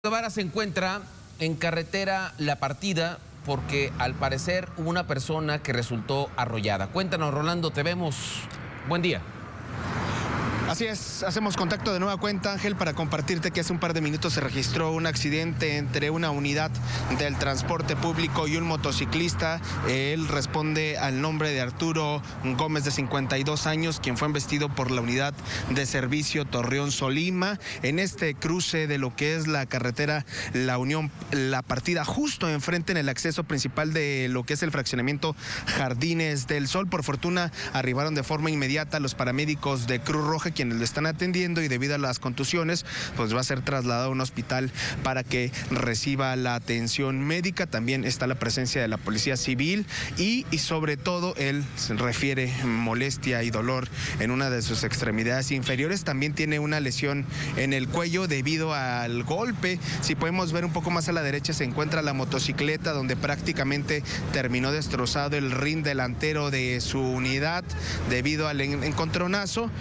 Guevara se encuentra en carretera La Partida porque al parecer hubo una persona que resultó arrollada. Cuéntanos, Rolando, te vemos. Buen día. Así es, hacemos contacto de nueva cuenta, Ángel, para compartirte que hace un par de minutos se registró un accidente entre una unidad del transporte público y un motociclista. Él responde al nombre de Arturo Gómez, de 52 años, quien fue embestido por la unidad de servicio Torreón-Solima en este cruce de lo que es la carretera La Unión, La Partida, justo enfrente en el acceso principal de lo que es el fraccionamiento Jardines del Sol. Por fortuna arribaron de forma inmediata los paramédicos de Cruz Roja, quienes lo están atendiendo, y debido a las contusiones pues va a ser trasladado a un hospital para que reciba la atención médica. También está la presencia de la policía civil y sobre todo él se refiere molestia y dolor en una de sus extremidades inferiores. También tiene una lesión en el cuello debido al golpe. Si podemos ver un poco más a la derecha, se encuentra la motocicleta donde prácticamente terminó destrozado el rin delantero de su unidad debido al encontronazo.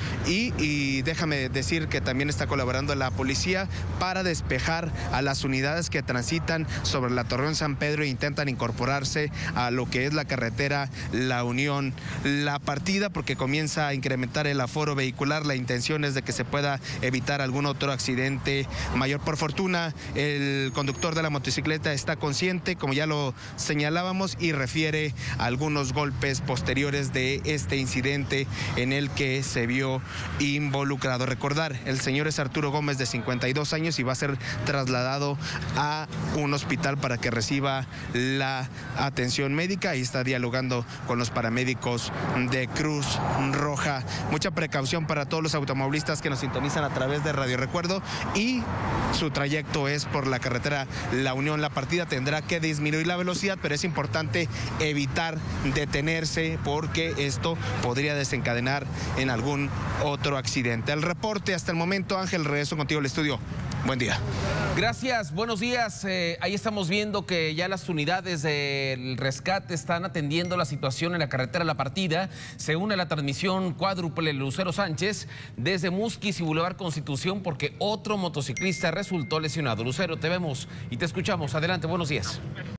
Y déjame decir que también está colaborando la policía para despejar a las unidades que transitan sobre la Torreón San Pedro e intentan incorporarse a lo que es la carretera La Unión, La Partida, porque comienza a incrementar el aforo vehicular. La intención es de que se pueda evitar algún otro accidente mayor. Por fortuna, el conductor de la motocicleta está consciente, como ya lo señalábamos, y refiere a algunos golpes posteriores de este incidente en el que se vio involucrado. Recordar, el señor es Arturo Gómez, de 52 años, y va a ser trasladado a un hospital para que reciba la atención médica. Ahí está dialogando con los paramédicos de Cruz Roja. Mucha precaución para todos los automovilistas que nos sintonizan a través de Radio Recuerdo, y su trayecto es por la carretera La Unión, La Partida. Tendrá que disminuir la velocidad, pero es importante evitar detenerse porque esto podría desencadenar en algún otro accidente. El reporte hasta el momento, Ángel, regreso contigo al estudio. Buen día. Gracias, buenos días. Ahí estamos viendo que ya las unidades del rescate están atendiendo la situación en la carretera La Partida. Se une a la transmisión cuádruple Lucero Sánchez desde Musquis y Boulevard Constitución porque otro motociclista resultó lesionado. Lucero, te vemos y te escuchamos. Adelante, buenos días.